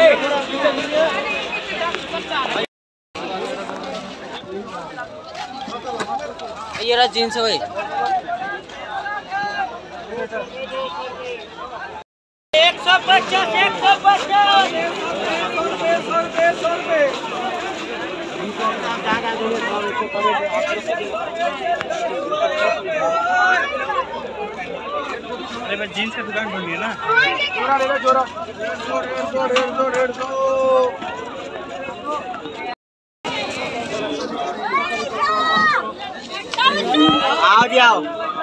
ये रहा जीन्स भाई 150 अरे मैं जीन्स का दुकान ढूंढी है ना जोरा ले लो जोरा 150 आओ जाओ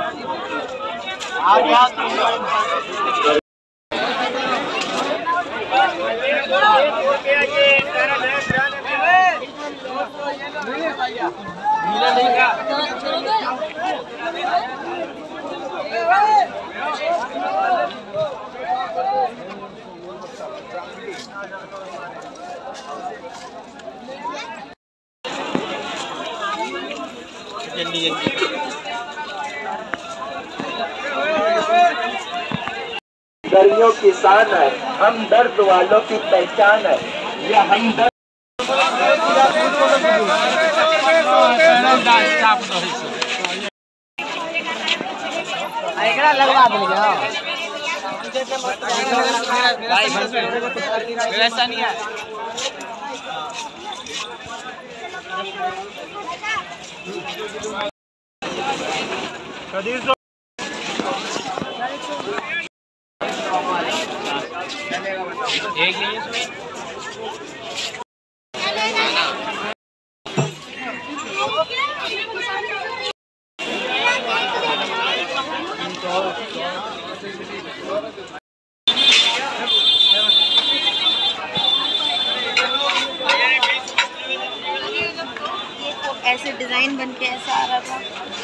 जल्दी गर्मियों की शान है, हम दर्द वालों की पहचान है, ये हम दर्द लगवा देंगे वैसा नहीं है एक नहीं है ऐसे डिजाइन बन के ऐसा आ रहा था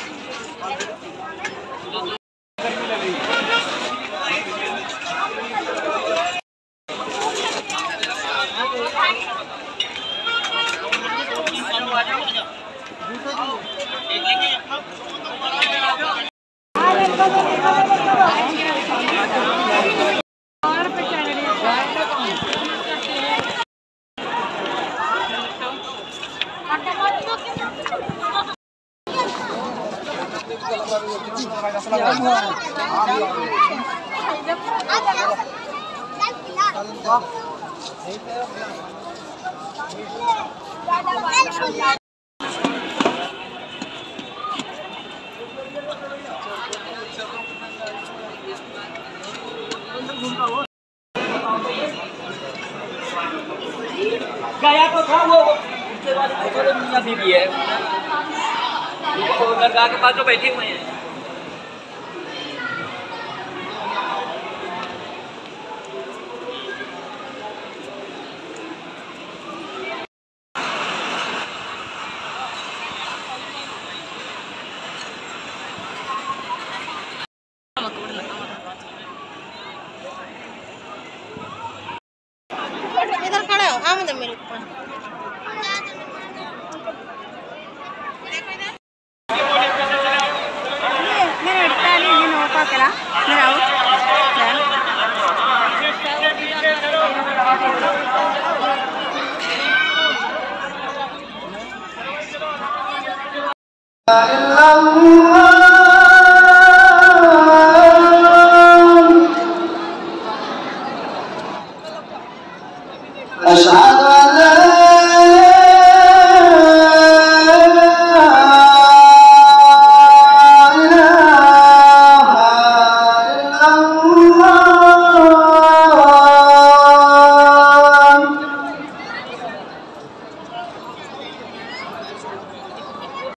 गया तो था वो उसके बाद बीबी है तो दरगाह के पास जो बैठे हुए हैं इधर खड़ा हो आमद मेरे ऊपर मेरे 48 दिन हो पकड़ा मेरा Allah